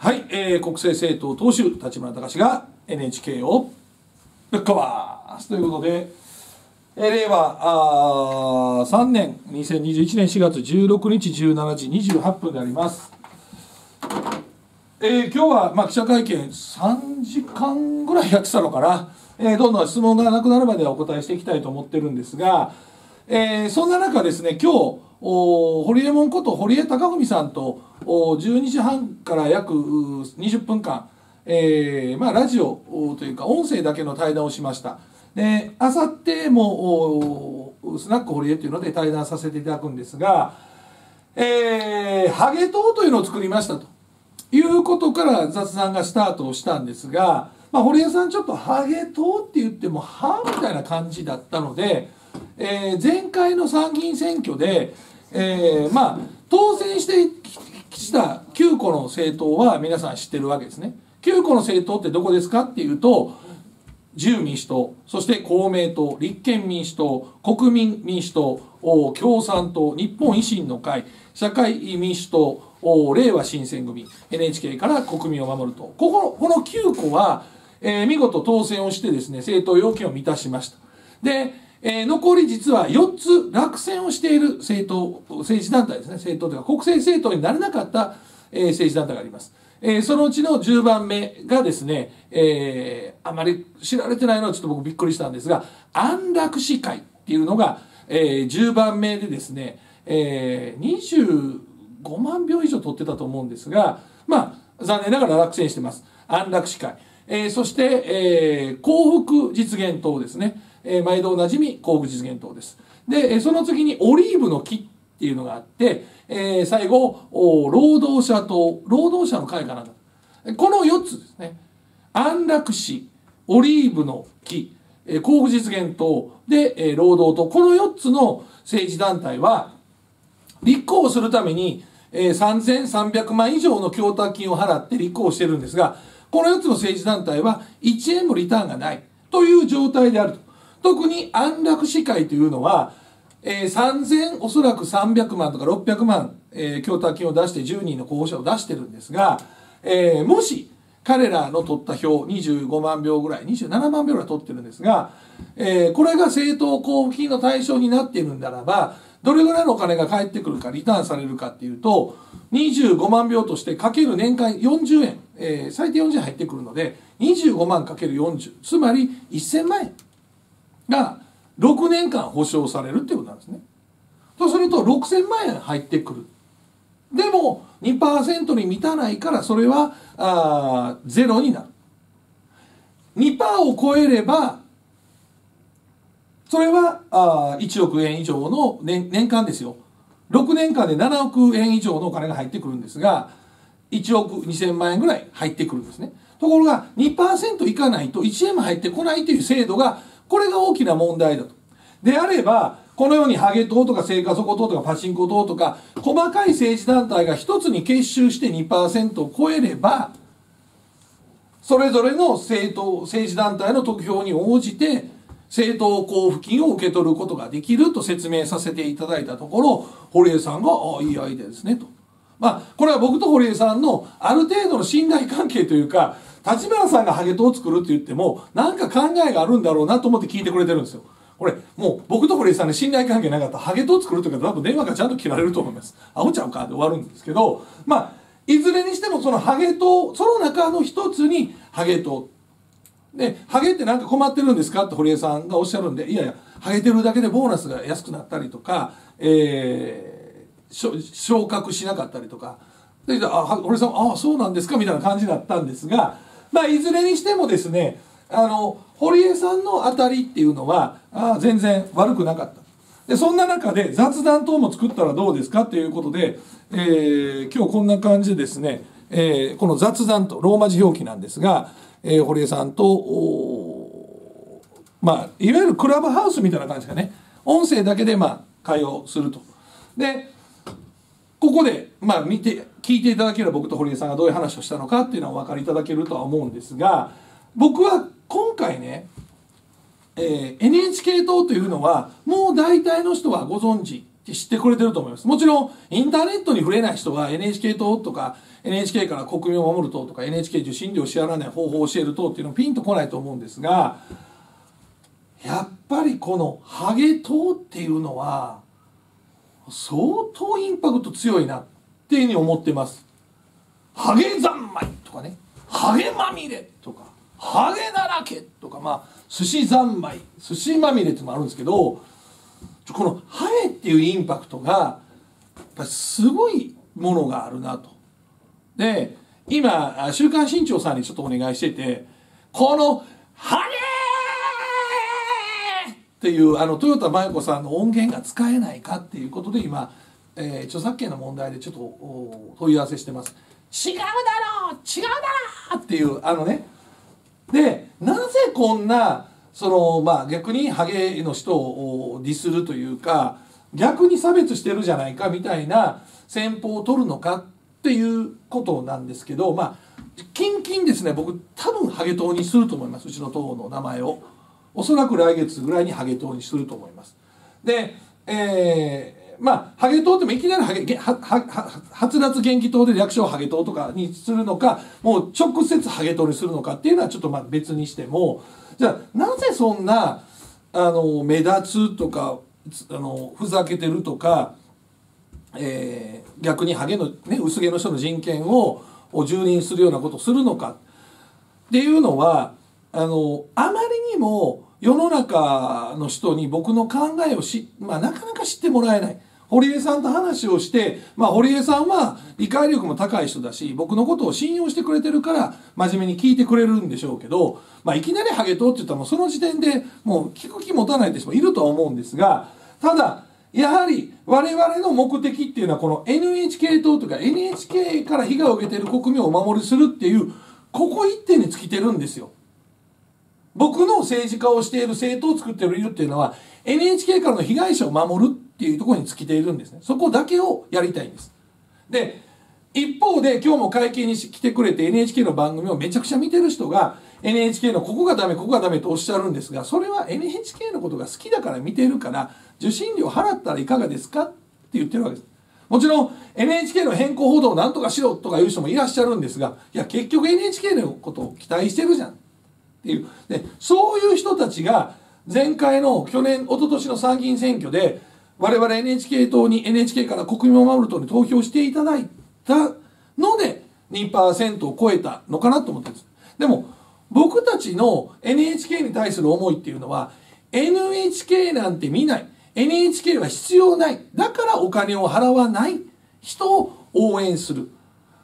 はい、国政政党党首立村隆が NHK をぶっかわすということで、令和3年2021年4月16日17時28分であります。今日は記者会見3時間ぐらいやってたのかな、どんどん質問がなくなるまではお答えしていきたいと思ってるんですが、そんな中ですね、今日堀江門こと堀江貴文さんと12時半から約20分間、ラジオというか音声だけの対談をしました。で、あさってもスナック堀江というので対談させていただくんですが、ハゲ党というのを作りましたということから雑談がスタートをしたんですが、堀江さんちょっとハゲ党って言ってもはみたいな感じだったので、前回の参議院選挙で、当選してきた9個の政党は皆さん知ってるわけですね。9個の政党ってどこですかっていうと、自由民主党、そして公明党、立憲民主党、国民民主党、共産党、日本維新の会、社会民主党、れいわ新選組、NHK から国民を守る党、この9個は、見事当選をしてですね、政党要件を満たしました。で、残り実は4つ落選をしている政治団体ですね、政党というか国政政党になれなかった、政治団体があります。そのうちの10番目がですね、あまり知られてないのはちょっと僕びっくりしたんですが、安楽死会っていうのが、10番目でですね、25万票以上取ってたと思うんですが、残念ながら落選してます。安楽死会。そして、幸福実現党ですね。毎度おなじみ幸福実現党です。で、その次にオリーブの木っていうのがあって、最後、労働者党、労働者の会かなんだ。この4つですね。安楽死、オリーブの木、幸福実現党で、労働党、この4つの政治団体は、立候補するために、3300万以上の供託金を払って立候補してるんですが、この4つの政治団体は1円もリターンがないという状態であると。特に安楽死会というのは、おそらく300万とか600万、供託金を出して10人の候補者を出してるんですが、もし彼らの取った票25万票ぐらい、27万票ぐらい取ってるんですが、これが政党交付金の対象になっているんならば、どれぐらいのお金が返ってくるか、リターンされるかっていうと、25万票としてかける年間40円、最低40円入ってくるので、25万かける40、つまり1000万円が6年間保証されるっていうことなんですね。そうすると6000万円入ってくる。でも 2% に満たないからそれはゼロになる。2% を超えればそれは1億円以上の年間ですよ。6年間で7億円以上のお金が入ってくるんですが、1億2000万円ぐらい入ってくるんですね。ところが 2% いかないと1円も入ってこないという制度が、これが大きな問題だと。であれば、このようにハゲ党とか青果底党とかパチンコ党とか、細かい政治団体が一つに結集して 2% を超えれば、それぞれの政治団体の得票に応じて、政党交付金を受け取ることができると説明させていただいたところ、堀江さんが、いいアイデアですねと。これは僕と堀江さんのある程度の信頼関係というか、立花さんがハゲ党を作るって言っても、なんか考えがあるんだろうなと思って聞いてくれてるんですよ。これ、もう僕と堀江さんに信頼関係なかったら、ハゲ党を作るというか、多分電話がちゃんと切られると思います。アホちゃうかで終わるんですけど、いずれにしてもそのハゲ党、その中の一つにハゲ党。で、ハゲってなんか困ってるんですかって堀江さんがおっしゃるんで、いやいや、ハゲてるだけでボーナスが安くなったりとか、昇格しなかったりとか、で、堀江さん、そうなんですかみたいな感じだったんですが、いずれにしてもですね、堀江さんの当たりっていうのは全然悪くなかった。で、そんな中で雑談等も作ったらどうですかということで、今日こんな感じでですね、この雑談とローマ字表記なんですが、堀江さんといわゆるクラブハウスみたいな感じがね、音声だけで会話をすると。で、ここで聞いていただければ僕と堀江さんがどういう話をしたのかっていうのはお分かりいただけるとは思うんですが、僕は今回ね、NHK 党というのはもう大体の人はご存知知ってくれてると思います。もちろんインターネットに触れない人が NHK 党とか NHK から国民を守る党とか NHK 受信料を支払わない方法を教える党っていうのはピンとこないと思うんですが、やっぱりこのハゲ党っていうのは相当インパクト強いなっていうふうに思ってます。ハゲ三昧とかね、ハゲまみれとかハゲだらけとか、まあ寿司三昧、寿司まみれっていうのもあるんですけど、このハゲっていうインパクトがやっぱりすごいものがあるなと。で今週刊新潮さんにちょっとお願いしてて、このハゲっていう豊田真由子さんの音源が使えないかっていうことで今、著作権の問題でちょっと問い合わせしてます。違うだろう違うだろうっていうね。でなぜこんな逆にハゲの人をディスるというか逆に差別してるじゃないかみたいな戦法を取るのかっていうことなんですけど、近々ですね、僕多分ハゲ党にすると思います。うちの党の名前をおそらく来月ぐらいにハゲ党にすると思います。で、ハゲ党ってもいきなりはつらつ元気党で略称ハゲ党とかにするのか、もう直接ハゲ党にするのかっていうのはちょっと別にしても、じゃあなぜそんな目立つとかふざけてるとか、逆にハゲの、ね、薄毛の人の人権を蹂躙するようなことをするのかっていうのはあまりにも世の中の人に僕の考えをなかなか知ってもらえない。堀江さんと話をして、堀江さんは理解力も高い人だし僕のことを信用してくれてるから真面目に聞いてくれるんでしょうけど、いきなりハゲ党って言ったらもうその時点でもう聞く気持たないって人もいるとは思うんですが、ただやはり我々の目的っていうのはこの NHK 党とか NHK から被害を受けている国民をお守りするっていうここ一点に尽きてるんですよ。僕の政治家をしている政党を作っている理由っていうのは NHK からの被害者を守るっていうところに尽きているんですね。そこだけをやりたいんです。で一方で今日も会見に来てくれて NHK の番組をめちゃくちゃ見てる人が NHK のここがダメここがダメとおっしゃるんですが、それは NHK のことが好きだから見てるから受信料払ったらいかがですかって言ってるわけです。もちろん NHK の変更報道を何とかしろとかいう人もいらっしゃるんですが、いや結局 NHK のことを期待してるじゃんっていう。でそういう人たちが前回の一昨年の参議院選挙で我々 NHK 党に NHK から国民を守る党に投票していただいたので 2% を超えたのかなと思ってるんです。でも僕たちの NHK に対する思いっていうのは NHK なんて見ない、 NHK は必要ない、だからお金を払わない人を応援する、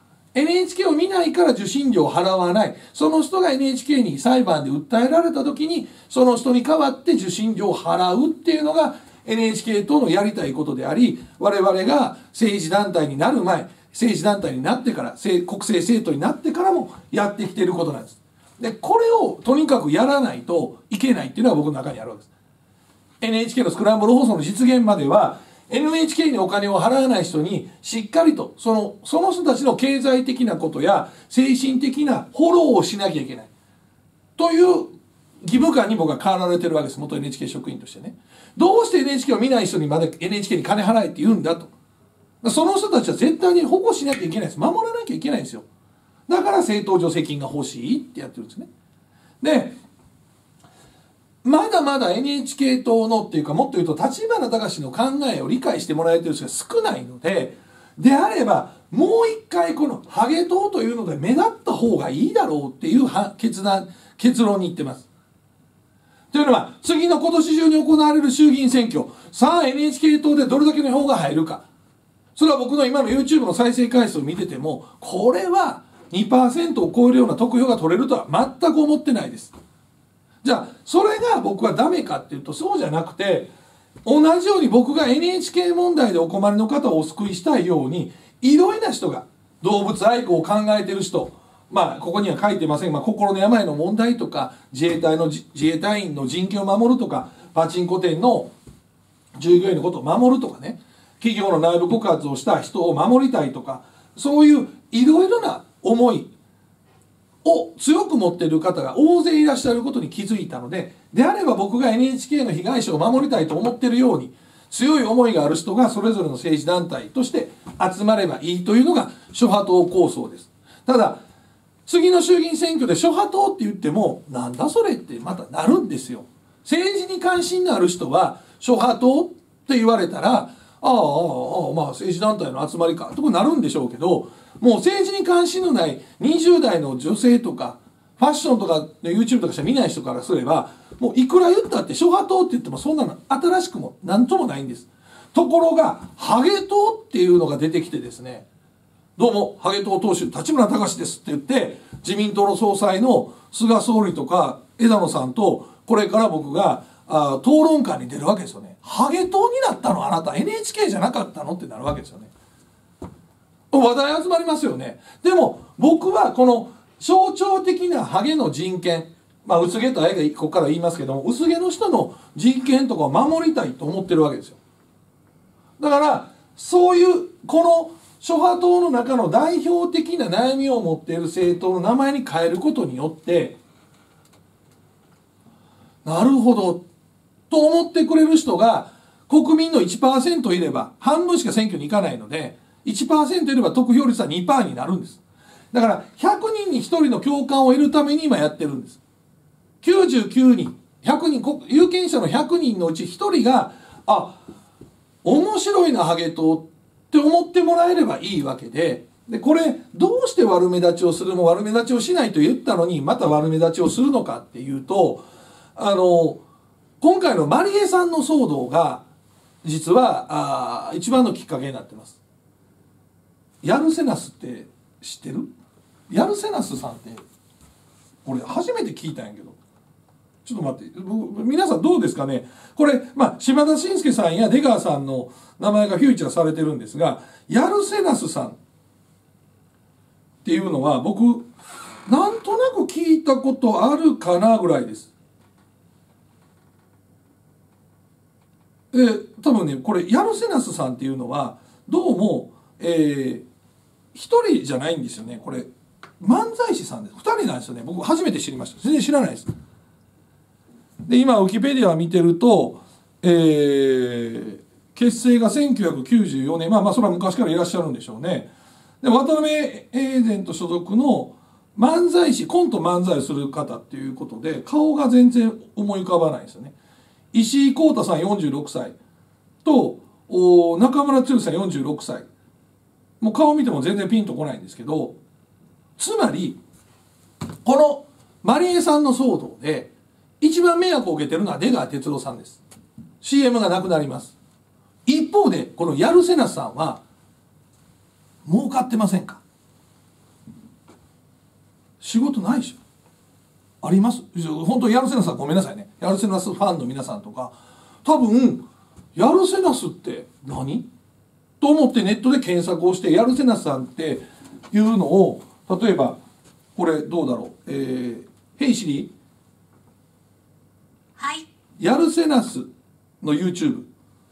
NHK を見ないから受信料を払わない、その人が NHK に裁判で訴えられた時にその人に代わって受信料を払うっていうのが NHK 党のやりたいことであり、我々が政治団体になる前、政治団体になってから国政政党になってからもやってきていることなんです。でこれをとにかくやらないといけないっていうのが僕の中にあるわけです。 NHK のスクランブル放送の実現までは NHK にお金を払わない人にしっかりとその人たちの経済的なことや精神的なフォローをしなきゃいけないという義務感に僕は変わられてるわけです。元 NHK 職員としてね。どうして NHK を見ない人にまで NHK に金払えって言うんだと。その人たちは絶対に保護しなきゃいけないです。守らなきゃいけないんですよ。だから政党助成金が欲しいってやってるんですね。でまだまだ NHK 党のっていうか、もっと言うと立花隆の考えを理解してもらえてる人が少ないので、であればもう一回このハゲ党というので目立った方がいいだろうっていう結論にいってます。というのは次の今年中に行われる衆議院選挙、さあ NHK 党でどれだけの票が入るか、それは僕の今の YouTube の再生回数を見ててもこれは2% を超えるような得票が取れるとは全く思ってないです。じゃあそれが僕はダメかっていうとそうじゃなくて、同じように僕が NHK 問題でお困りの方をお救いしたいように、いろいろな人が動物愛護を考えてる人、ここには書いてませんが、心の病の問題とか自衛隊員の人権を守るとか、パチンコ店の従業員のことを守るとかね、企業の内部告発をした人を守りたいとか、そういういろいろな思いを強く持っている方が大勢いらっしゃることに気づいたので、であれば僕が NHK の被害者を守りたいと思っているように、 強い思いがある人がそれぞれの政治団体として集まればいいというのが諸派党構想です。ただ次の衆議院選挙で諸派党って言ってもなんだそれってまたなるんですよ。政治に関心のある人は諸派党って言われたらまあ政治団体の集まりかとかなるんでしょうけど、もう政治に関心のない20代の女性とかファッションとか YouTube とかしか見ない人からすれば、もういくら言ったって諸派党って言ってもそんなの新しくも何ともないんです。ところがハゲ党っていうのが出てきてですね、どうもハゲ党党首立村隆ですって言って自民党の総裁の菅総理とか枝野さんとこれから僕が討論会に出るわけですよね。ハゲ党になったのあなた NHK じゃなかったのってなるわけですよね。話題集まりますよね。でも僕はこの象徴的なハゲの人権、薄毛とあえがここから言いますけども、薄毛の人の人権とかを守りたいと思ってるわけですよ。だからそういうこの諸派党の中の代表的な悩みを持っている政党の名前に変えることによって、なるほどと思ってくれる人が国民の 1% いれば半分しか選挙に行かないので 1% いれば得票率は 2% になるんです。だから100人に1人の共感を得るために今やってるんです。99人100人有権者の100人のうち1人が面白いなハゲ党って思ってもらえればいいわけで、これどうして悪目立ちをするも悪目立ちをしないと言ったのにまた悪目立ちをするのかっていうと、今回のマリエさんの騒動が実は一番のきっかけになってます。ヤルセナスって知ってる？ヤルセナスさんって俺初めて聞いたんやけど、ちょっと待って、皆さんどうですかね。これ島田紳介さんや出川さんの名前がフューチャーされてるんですが、ヤルセナスさんっていうのは僕なんとなく聞いたことあるかなぐらいです。多分ねこれヤルセナスさんっていうのはどうも一人じゃないんですよね。これ漫才師さんです。2人なんですよね。僕初めて知りました。全然知らないです。で今ウィキペディア見てると、結成が1994年、それは昔からいらっしゃるんでしょうね。で渡辺エージェント所属の漫才師、コント漫才する方っていうことで顔が全然思い浮かばないんですよね。石井浩太さん46歳と中村剛さん46歳、もう顔見ても全然ピンとこないんですけど、つまりこのマリエさんの騒動で一番迷惑を受けてるのは出川哲朗さんです。 CM がなくなります。一方でこのヤルセナスさんは儲かってませんか？仕事ないでしょ。あります。本当ヤルセナスさんごめんなさいね、ヤルセナスファンの皆さんとか多分ヤルセナスって何と思ってネットで検索をしてヤルセナスさんっていうのを、例えばこれどうだろう、ヘイシリはい、 ヤルセナスの YouTube、 ウ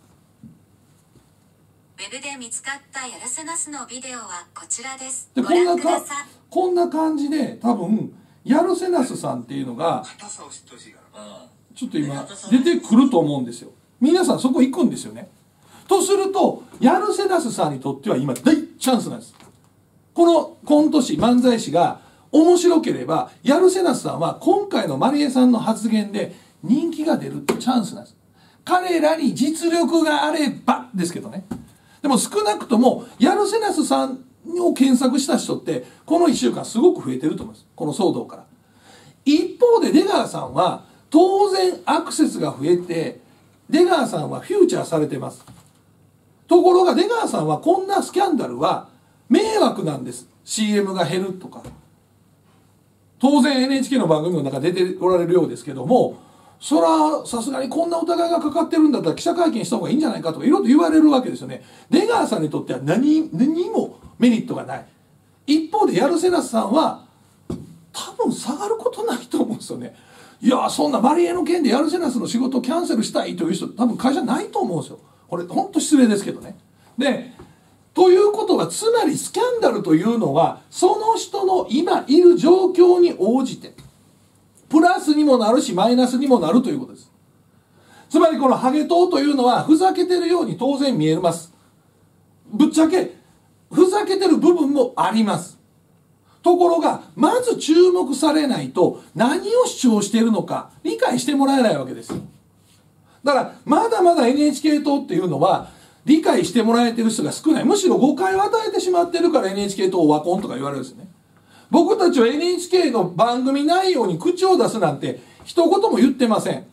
ェブで見つかったヤルセナスのビデオはこちらです。 でご覧ください。 こんな感じで多分ヤルセナスさんっていうのがちょっと今出てくると思うんですよ。皆さんそこ行くんですよね。とするとヤルセナスさんにとっては今大チャンスなんです。このコント師漫才師が面白ければヤルセナスさんは今回のマリエさんの発言で人気が出るチャンスなんです。彼らに実力があればですけどね。でも少なくともヤルセナスさんを検索した人ってこの1週間すごく増えてると思います。この騒動から。一方で出川さんは当然アクセスが増えて出川さんはフューチャーされてます。ところが出川さんはこんなスキャンダルは迷惑なんです。 CM が減るとか当然 NHK の番組の中出ておられるようですけども、そらさすがにこんな疑いがかかってるんだったら記者会見した方がいいんじゃないかとかいろいろ言われるわけですよね。出川さんにとっては何もメリットがない。一方でヤルセナスさんは多分下がることないと思うんですよね。いやそんなマリエの件でヤルセナスの仕事をキャンセルしたいという人多分会社ないと思うんですよ。これ本当失礼ですけどね。でということはつまりスキャンダルというのはその人の今いる状況に応じてプラスにもなるしマイナスにもなるということです。 つまりこのハゲ党というのはふざけてるように当然見えます。ぶっちゃけふざけてる部分もあります。ところがまず注目されないと何を主張しているのか理解してもらえないわけです。だからまだまだ NHK 党っていうのは理解してもらえてる人が少ない。むしろ誤解を与えてしまってるから NHK 党オワコンとか言われるんですね。僕たちは NHK の番組内容に口を出すなんて一言も言ってません。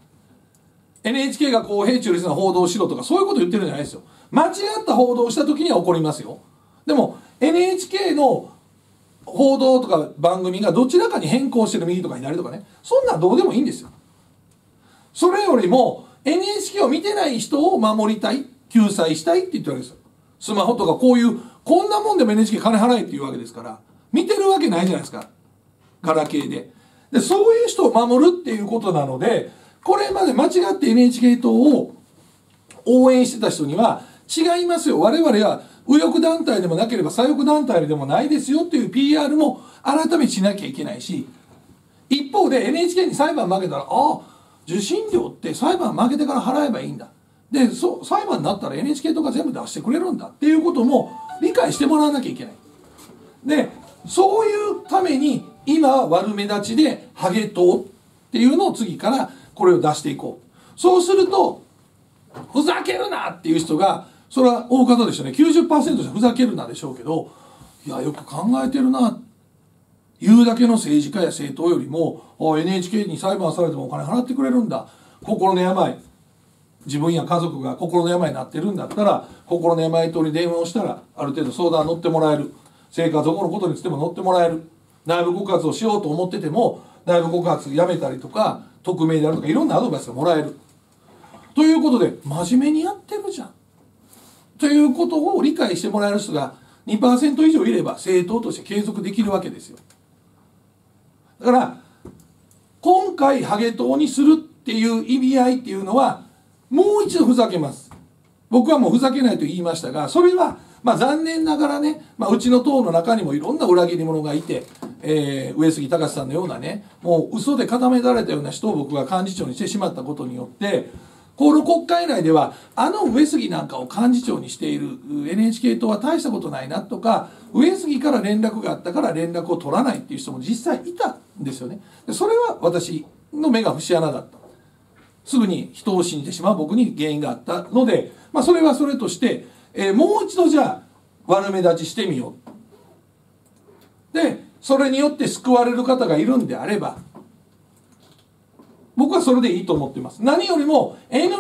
NHK が公平中立な報道をしろとかそういうこと言ってるんじゃないですよ。間違った報道をした時には怒りますよ。でも NHK の報道とか番組がどちらかに変更してる右とか左とかね、そんなんどうでもいいんですよ。それよりも NHK を見てない人を守りたい、救済したいって言ってるわけですよ。スマホとかこういうこんなもんでも NHK 金払えっていうわけですから見てるわけないじゃないですか、ガラケーで。でそういう人を守るっていうことなので、これまで間違って NHK 党を応援してた人には違いますよ、我々は右翼団体でもなければ左翼団体でもないですよっていう PR も改めしなきゃいけないし、一方で NHK に裁判負けたら、ああ受信料って裁判負けてから払えばいいんだ、で裁判になったら NHK とか全部出してくれるんだっていうことも理解してもらわなきゃいけない。でそういうために今は悪目立ちでハゲ党っていうのを次からこれを出していこう。そうするとふざけるなっていう人がそれは大方でしょうね。 90% じゃふざけるなでしょうけど、いやよく考えてるな、言うだけの政治家や政党よりも NHK に裁判されてもお金払ってくれるんだ、心の病、自分や家族が心の病になってるんだったら心の病棟に電話をしたらある程度相談乗ってもらえる、生活保護のことについても乗ってもらえる、内部告発をしようと思ってても内部告発やめたりとか匿名であるとかいろんなアドバイスがもらえるということで、真面目にやってるじゃんということを理解してもらえる人が 2% 以上いれば政党として継続できるわけですよ。だから今回ハゲ党にするっていう意味合いっていうのはもう一度ふざけます。僕はもうふざけないと言いましたが、それは残念ながらね、うちの党の中にもいろんな裏切り者がいて、上杉隆さんのようなね、もう嘘で固められたような人を僕が幹事長にしてしまったことによってこの国会内では上杉なんかを幹事長にしている NHK 党は大したことないなとか、上杉から連絡があったから連絡を取らないっていう人も実際いたんですよね。でそれは私の目が節穴だった。すぐに人を信じてしまう僕に原因があったので、それはそれとして、もう一度じゃあ悪目立ちしてみよう。でそれによって救われる方がいるんであれば僕はそれでいいと思っています。何よりも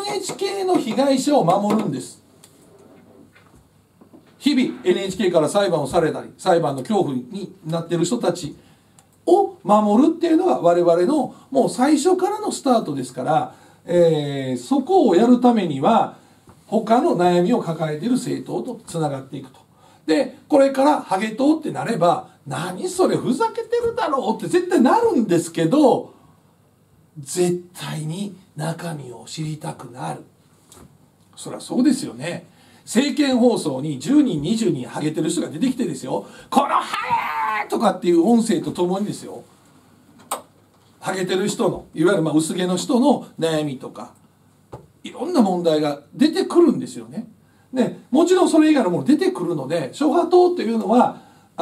NHK の被害者を守るんです。日々 NHK から裁判をされたり裁判の恐怖になっている人たちを守るっていうのが我々のもう最初からのスタートですから、そこをやるためには他の悩みを抱えている政党とつながっていくと。でこれからハゲ党ってなれば何それふざけてるだろうって絶対なるんですけど、絶対に中身を知りたくなる。そりゃそうですよね。政見放送に10人20人ハゲてる人が出てきてですよ、このハゲーとかっていう音声とともにですよ、ハゲてる人のいわゆる薄毛の人の悩みとかいろんな問題が出てくるんですよね。でもちろんそれ以外のもの出てくるので、諸派党っていうのは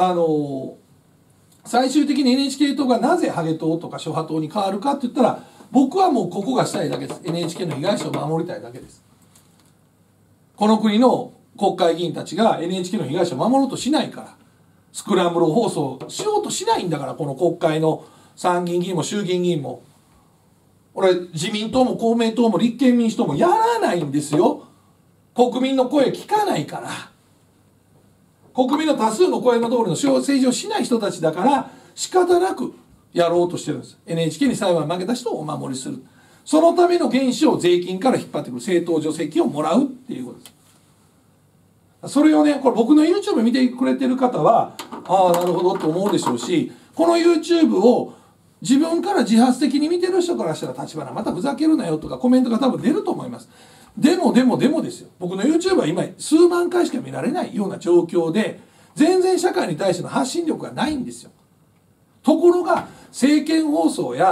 最終的に NHK 党がなぜハゲ党とか諸派党に変わるかって言ったら、僕はもうここがしたいだけです。 NHK の被害者を守りたいだけです。この国の国会議員たちが NHK の被害者を守ろうとしないから、スクランブル放送しようとしないんだから、この国会の参議院議員も衆議院議員も俺自民党も公明党も立憲民主党もやらないんですよ。国民の声聞かないから、国民の多数の声の通りの政治をしない人たちだから仕方なくやろうとしてるんです。 NHK に裁判負けた人をお守りする、そのための原資を税金から引っ張ってくる政党助成金をもらうっていうことです。それをね、これ僕の YouTube 見てくれてる方はああなるほどと思うでしょうし、この YouTube を自分から自発的に見てる人からしたら立花またふざけるなよとかコメントが多分出ると思います。でもですよ、僕の YouTube は今数万回しか見られないような状況で全然社会に対しての発信力がないんですよ。ところが政見放送や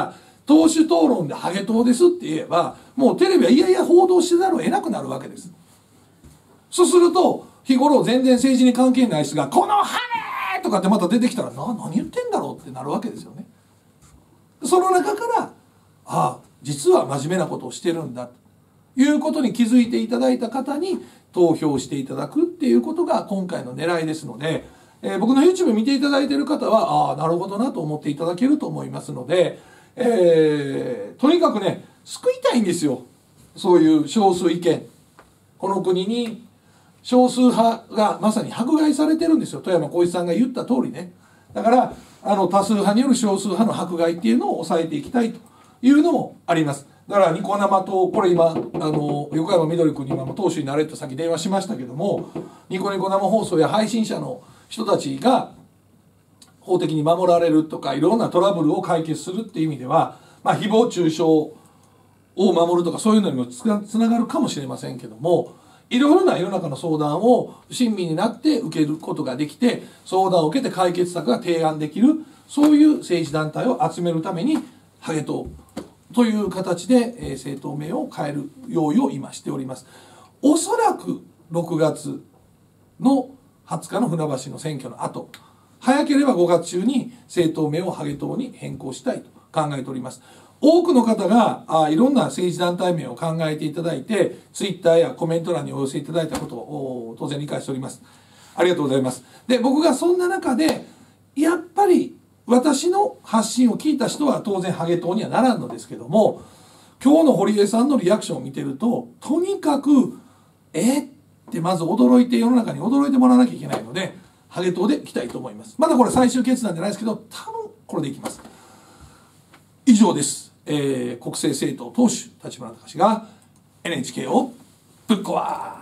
党首討論でハゲ党ですって言えばもうテレビはいやいや報道してざるを得なくなるわけです。そうすると日頃全然政治に関係ない人が「このハゲ!」とかってまた出てきたら何言ってんだろうってなるわけですよね。その中から実は真面目なことをしてるんだということに気づいていただいた方に投票していただくっていうことが今回の狙いですので、僕の YouTube 見ていただいている方はなるほどなと思っていただけると思いますので、とにかくね救いたいんですよ。そういう少数意見、この国に少数派がまさに迫害されてるんですよ。富山光一さんが言った通りね。だから多数派による少数派の迫害っていうのを抑えていきたいというのもあります。だからニコ生とこれ今横山みどり君に今も党首になれとさっき電話しましたけども、ニコニコ生放送や配信者の人たちが法的に守られるとかいろんなトラブルを解決するっていう意味では、誹謗中傷を守るとかそういうのにもつながるかもしれませんけども、いろいろな世の中の相談を親身になって受けることができて、相談を受けて解決策が提案できる、そういう政治団体を集めるためにハゲ党という形で政党名を変える用意を今しております。おそらく6月の20日の船橋の選挙の後、早ければ5月中に政党名をハゲ党に変更したいと考えております。多くの方がいろんな政治団体名を考えていただいて、ツイッターやコメント欄にお寄せいただいたことを当然理解しております。ありがとうございます。で、僕がそんな中でやっぱり私の発信を聞いた人は当然ハゲ党にはならんのですけども、今日の堀江さんのリアクションを見てると、とにかくってまず驚いて、世の中に驚いてもらわなきゃいけないのでハゲ党でいきたいと思います。まだこれ最終決断じゃないですけど、多分これでいきます。以上です。国政政党党首立花孝志が NHK をぶっ壊